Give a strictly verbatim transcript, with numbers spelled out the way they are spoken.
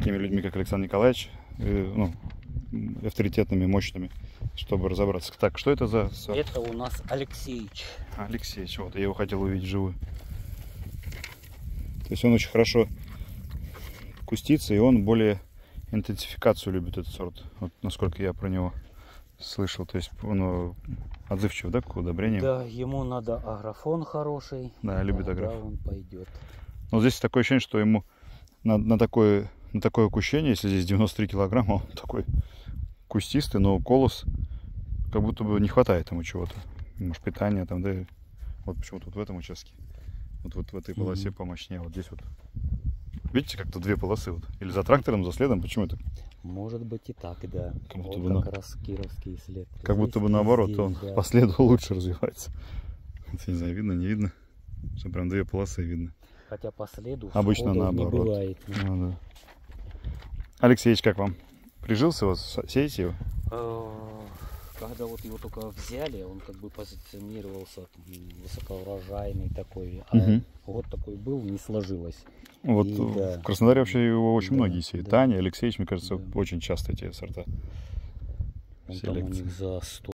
такими людьми, как Александр Николаевич, э, ну, авторитетными, мощными, чтобы разобраться. Так, что это за сорт? Это у нас Алексеич. Алексеич, вот, я его хотел увидеть живую. То есть он очень хорошо кустится, и он более интенсификацию любит, этот сорт. Вот насколько я про него слышал. То есть он отзывчив, да, к удобрениям? Да, ему надо агрофон хороший. Да, любит агрофон. Да, он пойдет. Но здесь такое ощущение, что ему на, на, такое, на такое кущение, если здесь девяносто три килограмма, он такой кустистый, но колос, как будто бы не хватает ему чего-то. Может, питания там, да. Вот почему-то вот в этом участке. Вот, вот в этой полосе mm-hmm. помощнее. Вот здесь вот. Видите, как тут две полосы. Вот. Или за трактором, за следом. Почему это? Может быть и так, да. Как будто вот бы, как на... раз кировский след. Как здесь, будто бы наоборот, здесь, он да. по следу лучше развивается. Это, не знаю, видно, не видно. Что прям две полосы видно. Хотя по следу обычно наоборот. Не бывает, ну, да. Алексеевич, как вам? Прижился у вас? Сеете его? Когда вот его только взяли, он как бы позиционировался высокоурожайный такой, а угу. вот такой был, не сложилось. Вот и, в да. Краснодаре вообще его очень да, многие сеют. Да. Таня, Алексеевич, мне кажется, да. очень часто эти сорта. Он там у них за сто